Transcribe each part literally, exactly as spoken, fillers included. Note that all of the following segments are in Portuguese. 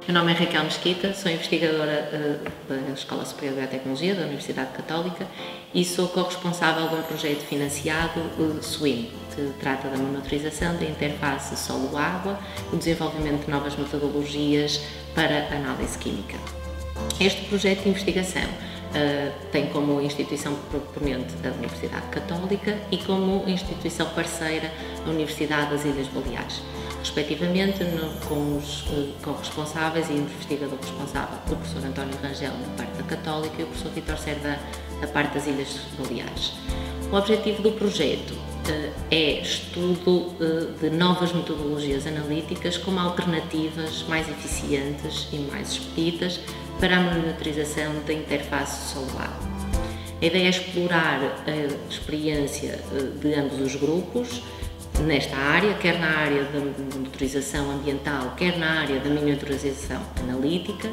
Meu nome é Raquel Mesquita, sou investigadora uh, da Escola Superior de Biotecnologia da Universidade Católica e sou corresponsável de um projeto financiado, o SWIM, que trata da monitorização da interface solo-água e o desenvolvimento de novas metodologias para análise química. Este projeto de investigação uh, tem como instituição proponente a Universidade Católica e como instituição parceira a Universidade das Ilhas Baleares, respectivamente no, com os uh, corresponsáveis e investigador responsável, o professor António Rangel na parte da Católica e o professor Vítor Serda da parte das Ilhas Baleares. O objetivo do projeto uh, é estudo uh, de novas metodologias analíticas como alternativas mais eficientes e mais expeditas para a monitorização da interface solo-água. A ideia é explorar a experiência uh, de ambos os grupos nesta área, quer na área da monitorização ambiental, quer na área da miniaturização analítica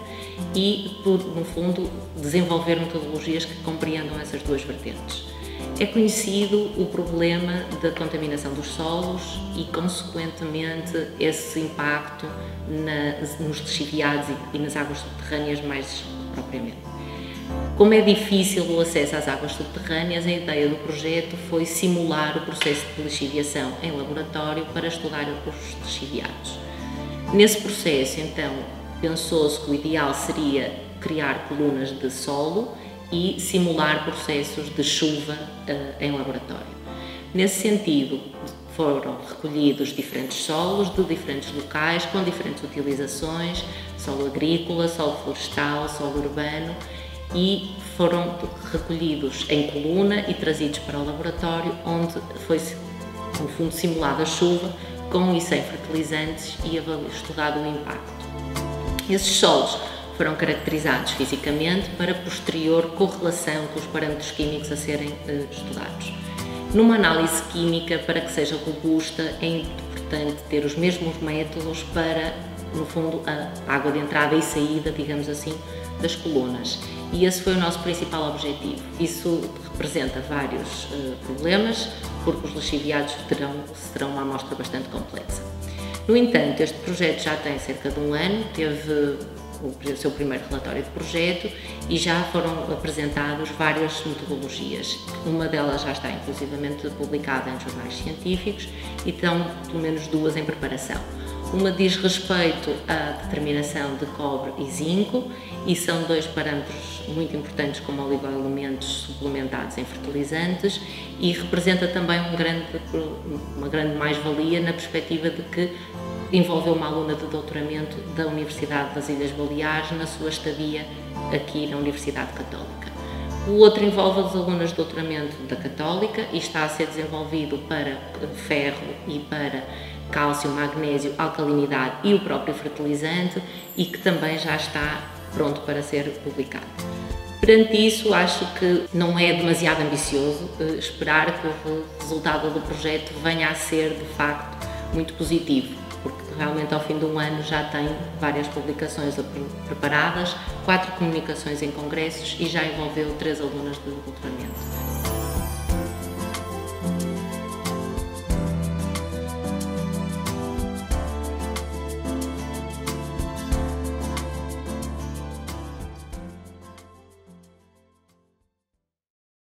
e, por, no fundo, desenvolver metodologias que compreendam essas duas vertentes. É conhecido o problema da contaminação dos solos e, consequentemente, esse impacto na, nos lixiviados e, e nas águas subterrâneas mais propriamente. Como é difícil o acesso às águas subterrâneas, a ideia do projeto foi simular o processo de lixiviação em laboratório para estudar os lixiviados. Nesse processo, então, pensou-se que o ideal seria criar colunas de solo e simular processos de chuva uh, em laboratório. Nesse sentido, foram recolhidos diferentes solos de diferentes locais, com diferentes utilizações, solo agrícola, solo florestal, solo urbano, e foram recolhidos em coluna e trazidos para o laboratório, onde foi, no fundo, simulada a chuva com e sem fertilizantes e estudado o impacto. Esses solos foram caracterizados fisicamente para posterior correlação com os parâmetros químicos a serem uh, estudados. Numa análise química, para que seja robusta, é importante ter os mesmos métodos para, no fundo, a água de entrada e saída, digamos assim, das colunas. E esse foi o nosso principal objetivo. Isso representa vários uh, problemas, porque os lixiviados terão, serão uma amostra bastante complexa. No entanto, este projeto já tem cerca de um ano, teve o seu primeiro relatório de projeto e já foram apresentados várias metodologias. Uma delas já está inclusivamente publicada em jornais científicos e estão pelo menos duas em preparação. Uma diz respeito à determinação de cobre e zinco e são dois parâmetros muito importantes como oligoelementos suplementados em fertilizantes e representa também um grande, uma grande mais-valia na perspectiva de que envolveu uma aluna de doutoramento da Universidade das Ilhas Baleares na sua estadia aqui na Universidade Católica. O outro envolve as alunas de doutoramento da Católica e está a ser desenvolvido para ferro e para cálcio, magnésio, alcalinidade e o próprio fertilizante e que também já está pronto para ser publicado. Perante isso, acho que não é demasiado ambicioso eh, esperar que o resultado do projeto venha a ser, de facto, muito positivo, porque realmente ao fim de um ano já tem várias publicações preparadas, quatro comunicações em congressos e já envolveu três alunas de doutoramento.